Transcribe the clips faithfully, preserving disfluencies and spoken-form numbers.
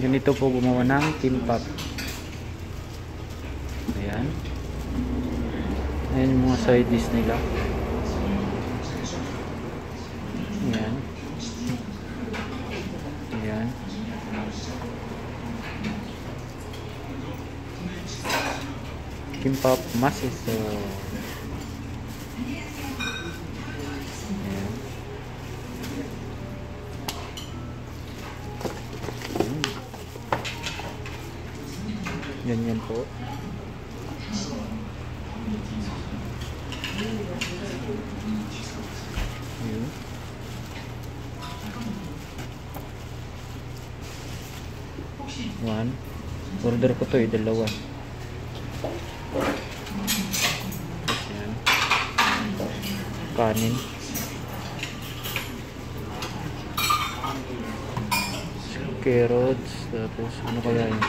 Ganito po gumawa ng kimbap. Ayan. Ayan yung mga side dish nila. Ayan. Ayan. Kimbap masiso. Ayan. Hmm. Ganyan po. Ayan. One. Order ko to eh, dalawa. Ayan. Kanin. Carrots. Tapos ano kaya yun?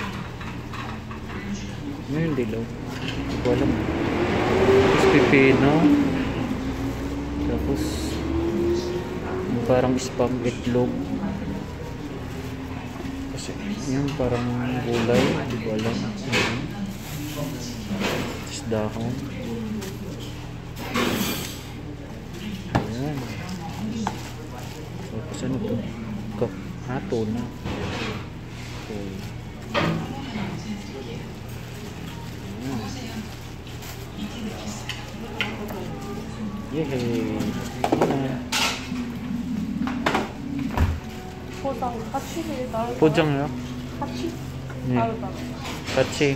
Ano yung dilaw? Hindi ko alam. Tapos pipino. Tapos yung parang spam itlog. Kasi yung parang gulay. Hindi ko alam. Tapos dahon. Ayan. Tapos ano to? Kap. Ah, tuna. Okay. Yehey. 포장 같이 나올 포장요? 같이 네. 나올까? 같이.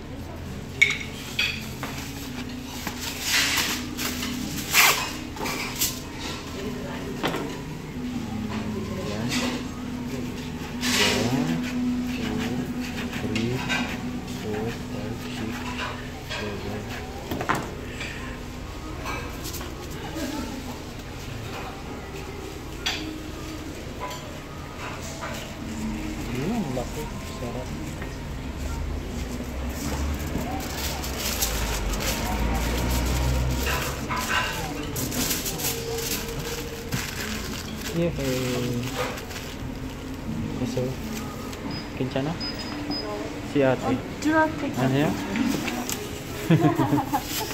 Laki, sarap. Yehey. So, 괜찮아? Si ate. 쭈라테. Ano yan?